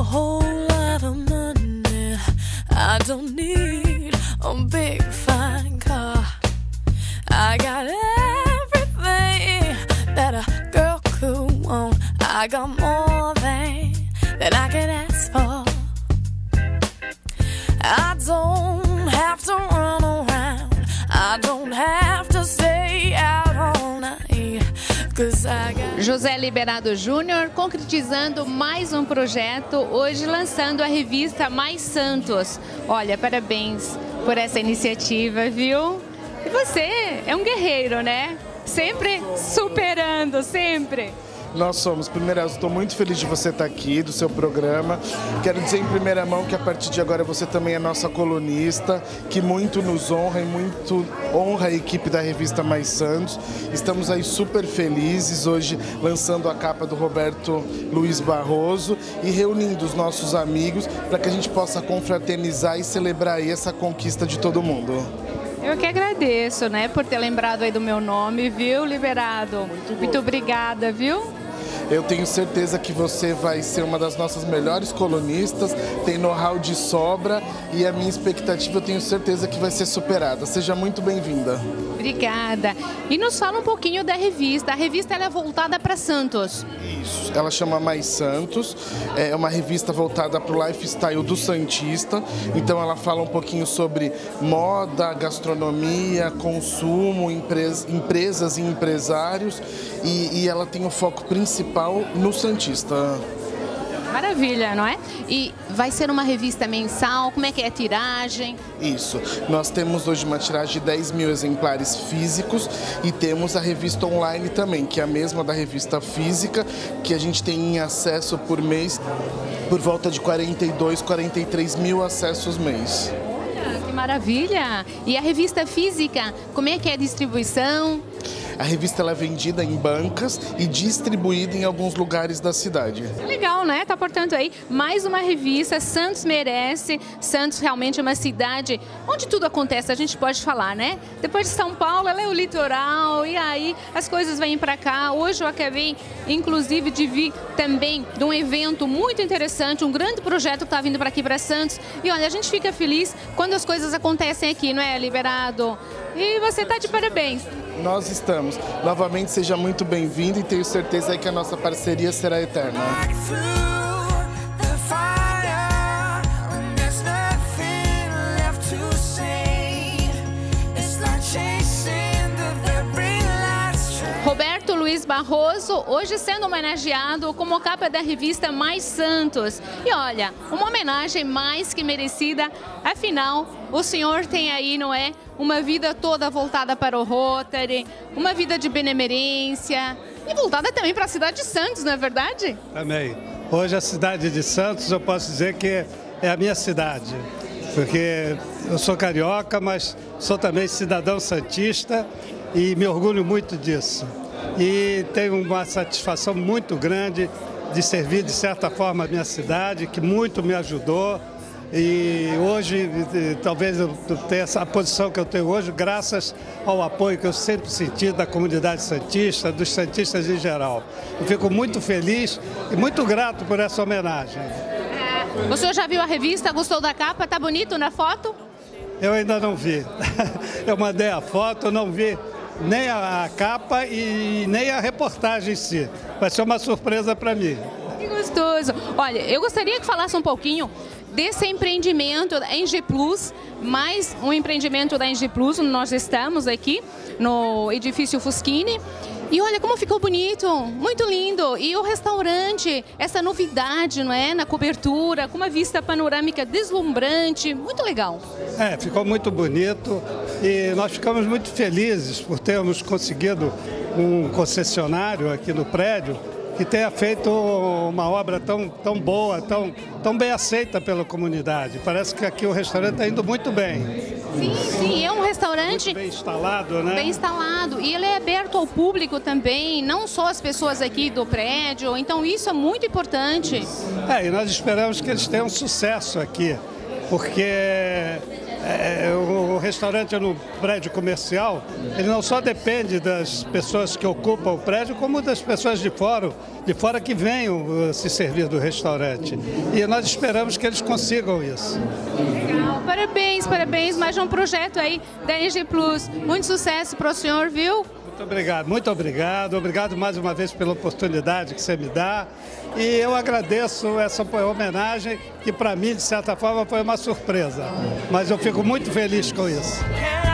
a whole lot of money. I don't need a big fine car. I got everything that a girl could want. I got more than I can ask for. I don't have to run around. I don't have to stay out all night. 'Cause I got... José Liberado Júnior concretizando mais um projeto, hoje lançando a revista Mais Santos. Olha, parabéns por essa iniciativa, viu? E você é um guerreiro, né? Sempre superando, sempre. Nós somos. Primeiro, eu estou muito feliz de você estar aqui, do seu programa. Quero dizer em primeira mão que a partir de agora você também é nossa colunista, que muito nos honra e muito honra a equipe da revista Mais Santos. Estamos aí super felizes hoje lançando a capa do Roberto Luiz Barroso e reunindo os nossos amigos para que a gente possa confraternizar e celebrar aí essa conquista de todo mundo. Eu que agradeço, né, por ter lembrado aí do meu nome, viu, Liberado? Muito obrigada, viu? Eu tenho certeza que você vai ser uma das nossas melhores colunistas, tem know-how de sobra e a minha expectativa eu tenho certeza que vai ser superada. Seja muito bem-vinda. Obrigada. E nos fala um pouquinho da revista. A revista ela é voltada para Santos. Isso. Ela chama Mais Santos. É uma revista voltada para o lifestyle do santista. Então ela fala um pouquinho sobre moda, gastronomia, consumo, empresas e empresários. E ela tem o foco principal no santista. Maravilha, não é? E vai ser uma revista mensal? Como é que é a tiragem? Isso. Nós temos hoje uma tiragem de 10 mil exemplares físicos e temos a revista online também, que é a mesma da revista física, que a gente tem em acesso por mês por volta de 42, 43 mil acessos mês. Olha, que maravilha! E a revista física, como é que é a distribuição? A revista ela é vendida em bancas e distribuída em alguns lugares da cidade. Legal, né? Tá, portanto, aí mais uma revista, Santos merece. Santos realmente é uma cidade onde tudo acontece, a gente pode falar, né? Depois de São Paulo, ela é o litoral e aí as coisas vêm para cá. Hoje eu acabei, inclusive, de vir também de um evento muito interessante, um grande projeto que está vindo para aqui, para Santos. E olha, a gente fica feliz quando as coisas acontecem aqui, não é, Liberado? E você tá de parabéns. Nós estamos. Novamente, seja muito bem-vindo e tenho certeza que a nossa parceria será eterna. Roberto Luiz Barroso, hoje sendo homenageado como capa da revista Mais Santos. E olha, uma homenagem mais que merecida, afinal, o senhor tem aí, não é, uma vida toda voltada para o Rotary, uma vida de benemerência e voltada também para a cidade de Santos, não é verdade? Também. Hoje a cidade de Santos, eu posso dizer que é a minha cidade, porque eu sou carioca, mas sou também cidadão santista e me orgulho muito disso. E tenho uma satisfação muito grande de servir, de certa forma, a minha cidade, que muito me ajudou. E hoje, talvez eu tenha essa posição que eu tenho hoje, graças ao apoio que eu sempre senti da comunidade santista, dos santistas em geral. Eu fico muito feliz e muito grato por essa homenagem. O senhor já viu a revista? Gostou da capa? Tá bonito na foto? Eu ainda não vi. Eu mandei a foto, não vi nem a capa e nem a reportagem em si. Vai ser uma surpresa para mim. Que gostoso. Olha, eu gostaria que falasse um pouquinho desse empreendimento da NG Plus, mais um empreendimento da NG Plus, onde nós estamos aqui no edifício Fuschini. E olha como ficou bonito, muito lindo. E o restaurante, essa novidade, não é? Na cobertura, com uma vista panorâmica deslumbrante, muito legal. Ficou muito bonito e nós ficamos muito felizes por termos conseguido um concessionário aqui no prédio que tenha feito uma obra tão boa, tão bem aceita pela comunidade. Parece que aqui o restaurante está indo muito bem. Sim, é um restaurante muito bem instalado, né? Bem instalado. E ele é aberto ao público também, não só as pessoas aqui do prédio. Então isso é muito importante. E nós esperamos que eles tenham sucesso aqui. porque o restaurante no prédio comercial, ele não só depende das pessoas que ocupam o prédio, como das pessoas de fora que venham se servir do restaurante. E nós esperamos que eles consigam isso. Legal, parabéns, parabéns, mais um projeto aí da EG Plus. Muito sucesso para o senhor, viu? Muito obrigado, muito obrigado. Obrigado mais uma vez pela oportunidade que você me dá. E eu agradeço essa homenagem, que para mim, de certa forma, foi uma surpresa. Mas eu fico muito feliz com isso.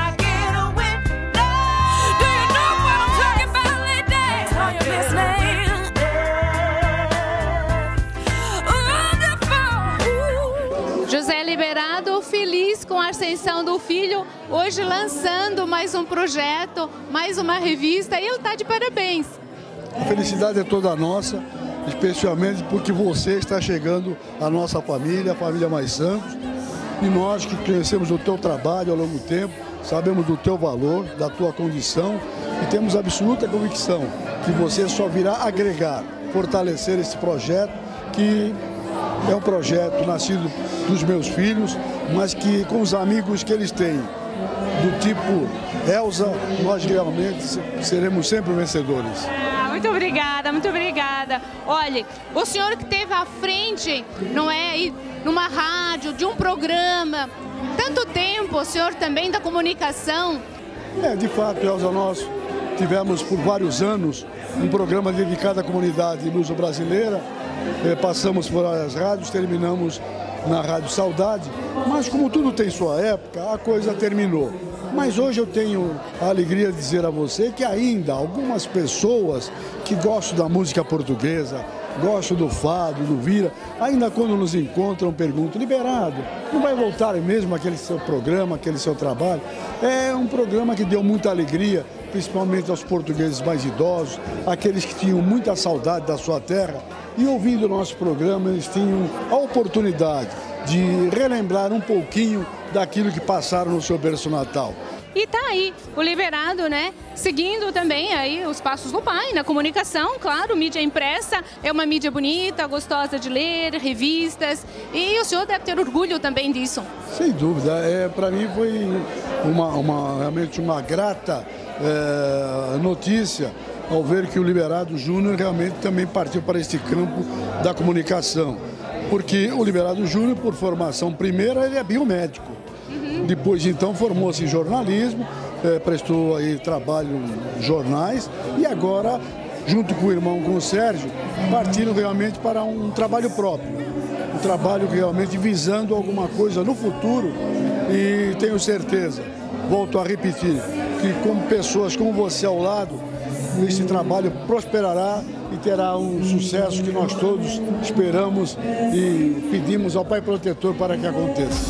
José Liberado, feliz com a ascensão do filho, hoje lançando mais um projeto, mais uma revista, e ele está de parabéns. A felicidade é toda nossa, especialmente porque você está chegando à nossa família, a família Mais Santos, e nós que conhecemos o teu trabalho ao longo do tempo, sabemos do teu valor, da tua condição, e temos absoluta convicção que você só virá agregar, fortalecer esse projeto, que é um projeto nascido dos meus filhos, mas que com os amigos que eles têm, do tipo Elza, nós realmente seremos sempre vencedores. Muito obrigada, muito obrigada. Olha, o senhor que esteve à frente, não é, aí, numa rádio, de um programa, tanto tempo, o senhor também da comunicação. De fato, Elza, nós tivemos por vários anos um programa dedicado à comunidade luso-brasileira, passamos por várias rádios, terminamos na Rádio Saudade, mas como tudo tem sua época, a coisa terminou. Mas hoje eu tenho a alegria de dizer a você que ainda algumas pessoas que gostam da música portuguesa, gostam do fado, do vira, ainda quando nos encontram perguntam: Liberado, não vai voltar mesmo aquele seu programa, aquele seu trabalho? É um programa que deu muita alegria, principalmente aos portugueses mais idosos, aqueles que tinham muita saudade da sua terra, e ouvindo o nosso programa eles tinham a oportunidade de relembrar um pouquinho daquilo que passaram no seu berço natal. E tá aí o Liberado, né? Seguindo também aí os passos do pai na comunicação, claro, mídia impressa é uma mídia bonita, gostosa de ler, revistas, e o senhor deve ter orgulho também disso. Sem dúvida, para mim foi realmente uma grata notícia ao ver que o Liberado Júnior realmente também partiu para este campo da comunicação. Porque o Liberado Júnior, por formação primeira, ele é biomédico. Depois, então, formou-se em jornalismo, prestou aí trabalho em jornais e agora, junto com o irmão, com o Sérgio, partiram realmente para um trabalho próprio. Um trabalho realmente visando alguma coisa no futuro, e tenho certeza, volto a repetir, que com pessoas como você ao lado, esse trabalho prosperará e terá um sucesso que nós todos esperamos e pedimos ao Pai Protetor para que aconteça.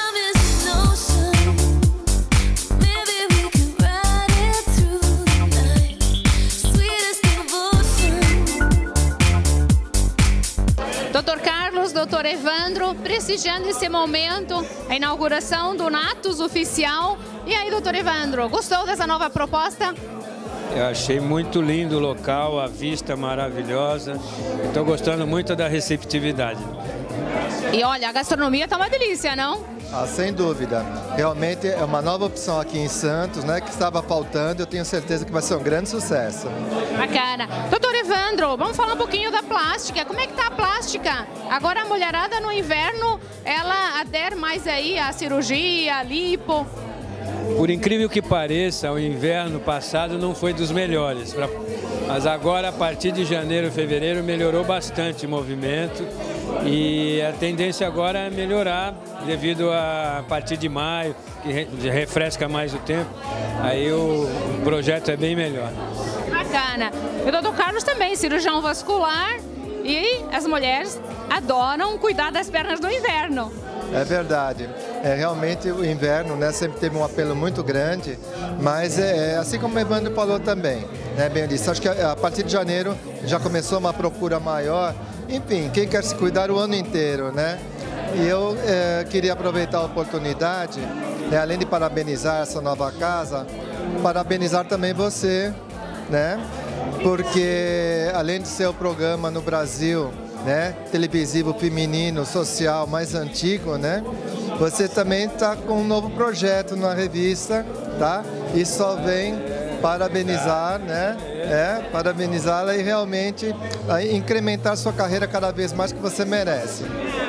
Dr. Carlos, Dr. Evandro, prestigiando esse momento, a inauguração do Natus oficial. E aí, Dr. Evandro, gostou dessa nova proposta? Eu achei muito lindo o local, a vista maravilhosa. Estou gostando muito da receptividade. E olha, a gastronomia está uma delícia, não? Sem dúvida. Realmente é uma nova opção aqui em Santos, né, que estava faltando. Eu tenho certeza que vai ser um grande sucesso. Bacana. Doutor Evandro, vamos falar um pouquinho da plástica. Como é que tá a plástica? Agora a mulherada no inverno, ela adere mais aí à cirurgia, à lipo. Por incrível que pareça, o inverno passado não foi dos melhores. Mas agora, a partir de janeiro, fevereiro, melhorou bastante o movimento. E a tendência agora é melhorar devido a partir de maio, que refresca mais o tempo. Aí o projeto é bem melhor. Bacana. E o doutor Carlos também, cirurgião vascular. E as mulheres adoram cuidar das pernas no inverno. É verdade. Realmente o inverno, né, sempre teve um apelo muito grande, mas assim como o Evandro falou também, né, bem disse, acho que a partir de janeiro já começou uma procura maior. Enfim, quem quer se cuidar o ano inteiro, né? E eu queria aproveitar a oportunidade, né, além de parabenizar essa nova casa, parabenizar também você, né? Porque além de ser o programa no Brasil, né, televisivo feminino, social mais antigo, né? você também está com um novo projeto na revista, tá? E só vem parabenizar, né? Parabenizá-la e realmente incrementar sua carreira cada vez mais que você merece.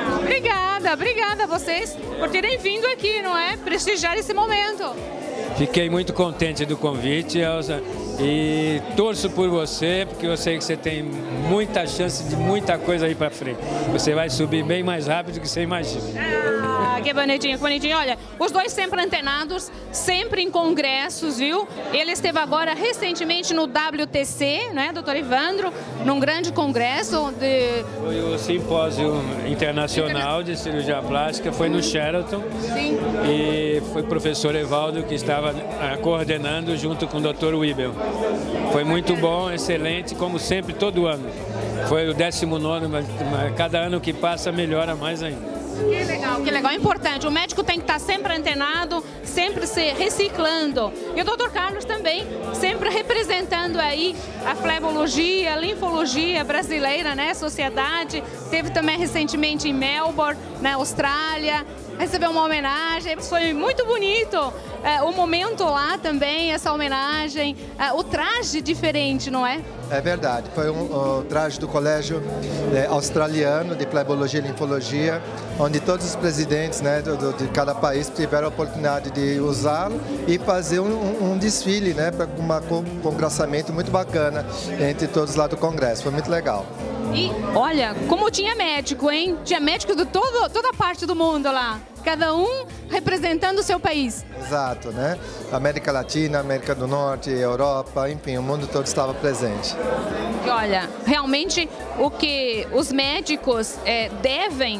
Obrigada a vocês por terem vindo aqui, não é? Prestigiar esse momento. Fiquei muito contente do convite, Elza, e torço por você, porque eu sei que você tem muita chance de muita coisa aí para frente. Você vai subir bem mais rápido do que você imagina. Que bonitinho, que bonitinho. Olha, os dois sempre antenados, sempre em congressos, viu? Ele esteve agora recentemente no WTC, né, doutor Evandro, num grande congresso de... Foi o Simpósio Internacional de Cirurgia Plástica, foi no Sheraton. Sim. E foi o professor Evaldo que estava coordenando junto com o Dr. Wibel. Foi muito bom, excelente, como sempre, todo ano. Foi o 19º, mas cada ano que passa melhora mais ainda. Que legal, é importante. O médico tem que estar sempre antenado, sempre se reciclando. E o Dr. Carlos também, sempre representando aí a flebologia, a linfologia brasileira, né? Sociedade. Teve também recentemente em Melbourne, na Austrália. Recebeu uma homenagem, foi muito bonito o momento lá também, essa homenagem, o traje diferente, não é? É verdade, foi um traje do Colégio Australiano de Flebologia e Linfologia, onde todos os presidentes, né, de cada país tiveram a oportunidade de usá-lo e fazer um desfile, né, para um congraçamento muito bacana entre todos lá do Congresso, foi muito legal. E olha, como tinha médico, hein? Tinha médico de toda parte do mundo lá. Cada um representando o seu país. Exato, né? América Latina, América do Norte, Europa, enfim, o mundo todo estava presente. E olha, realmente o que os médicos devem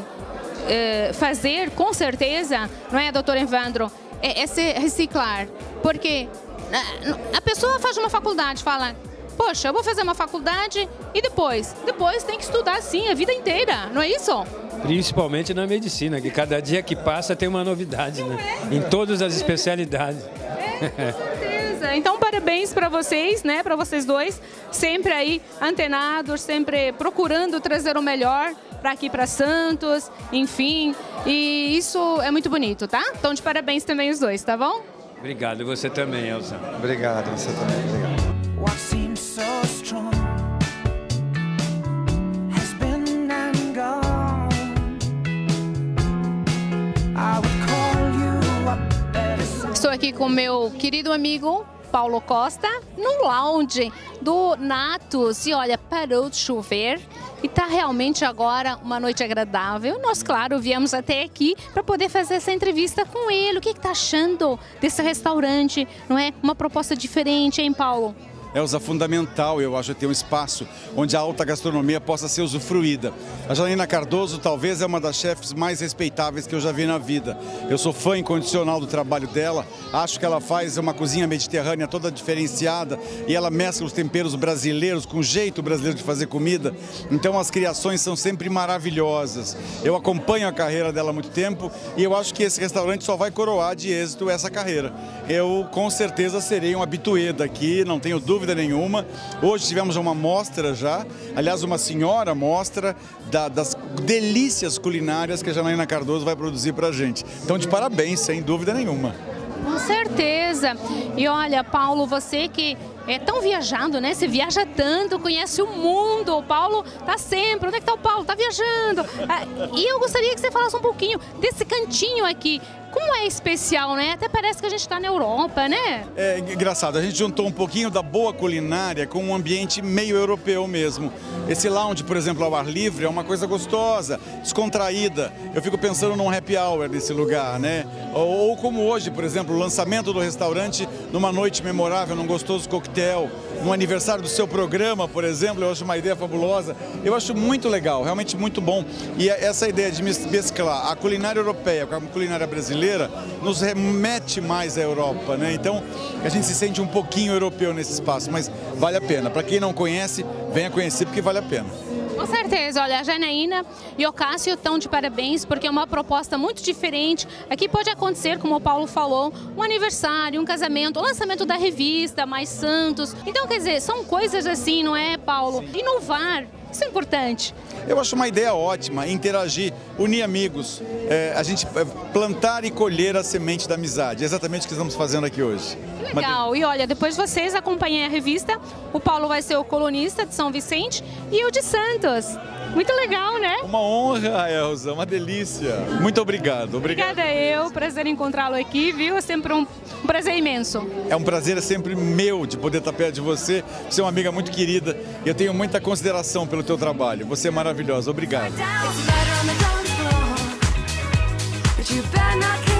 fazer, com certeza, não é, doutor Evandro? É se reciclar. Porque a pessoa faz uma faculdade, fala... Poxa, eu vou fazer uma faculdade e depois? Depois tem que estudar, sim, a vida inteira, não é isso? Principalmente na medicina, que cada dia que passa tem uma novidade, né? Em todas as especialidades. Com certeza. Então, parabéns para vocês, né? Para vocês dois, sempre aí antenados, sempre procurando trazer o melhor para aqui, para Santos, enfim. E isso é muito bonito, tá? Então, de parabéns também os dois, tá bom? Obrigado, você também, Elza. Obrigado, você também. Obrigado. What seems so strong has been and gone. I would call you up. Estou aqui com meu querido amigo Paulo Costa no lounge do Natus. E olha, parou de chover e está realmente agora uma noite agradável. Nós, claro, viemos até aqui para poder fazer essa entrevista com ele. O que está achando desse restaurante? Não é? Uma proposta diferente, hein, Paulo? Elza, fundamental, eu acho, ter um espaço onde a alta gastronomia possa ser usufruída. A Janaína Cardoso talvez é uma das chefes mais respeitáveis que eu já vi na vida. Eu sou fã incondicional do trabalho dela, acho que ela faz uma cozinha mediterrânea toda diferenciada e ela mescla os temperos brasileiros com o jeito brasileiro de fazer comida. Então as criações são sempre maravilhosas. Eu acompanho a carreira dela há muito tempo e eu acho que esse restaurante só vai coroar de êxito essa carreira. Eu com certeza serei um habitué daqui, não tenho dúvida nenhuma. Hoje tivemos uma mostra já, aliás uma senhora mostra das delícias culinárias que a Janaína Cardoso vai produzir pra gente. Então de parabéns, sem dúvida nenhuma. Com certeza. E olha, Paulo, você que é tão viajado, né? Você viaja tanto, conhece o mundo. O Paulo tá sempre. Onde é que tá o Paulo? Tá viajando. E eu gostaria que você falasse um pouquinho desse cantinho aqui. Como é especial, né? Até parece que a gente está na Europa, né? É engraçado, a gente juntou um pouquinho da boa culinária com um ambiente meio europeu mesmo. Esse lounge, por exemplo, ao ar livre, é uma coisa gostosa, descontraída. Eu fico pensando num happy hour nesse lugar, né? Ou como hoje, por exemplo, o lançamento do restaurante numa noite memorável, num gostoso coquetel, no aniversário do seu programa, por exemplo, eu acho uma ideia fabulosa. Eu acho muito legal, realmente muito bom. E essa ideia de mesclar a culinária europeia com a culinária brasileira nos remete mais à Europa, né? Então a gente se sente um pouquinho europeu nesse espaço, mas vale a pena. Para quem não conhece, venha conhecer porque vale a pena. Com certeza, olha, a Janaína e o Cássio estão de parabéns porque é uma proposta muito diferente. Aqui pode acontecer, como o Paulo falou, um aniversário, um casamento, o lançamento da revista Mais Santos. Então, quer dizer, são coisas assim, não é, Paulo? Inovar. Isso é importante. Eu acho uma ideia ótima, interagir, unir amigos, a gente plantar e colher a semente da amizade. É exatamente o que estamos fazendo aqui hoje. Legal. E olha, depois vocês acompanhem a revista. O Paulo vai ser o colunista de São Vicente e o de Santos. Muito legal, né? Uma honra, Elza, uma delícia. Muito obrigado. Obrigada eu, prazer em encontrá-lo aqui, viu? É sempre um prazer imenso. É um prazer, é sempre meu de poder estar perto de você. Você é uma amiga muito querida e eu tenho muita consideração pelo teu trabalho. Você é maravilhosa. Obrigado.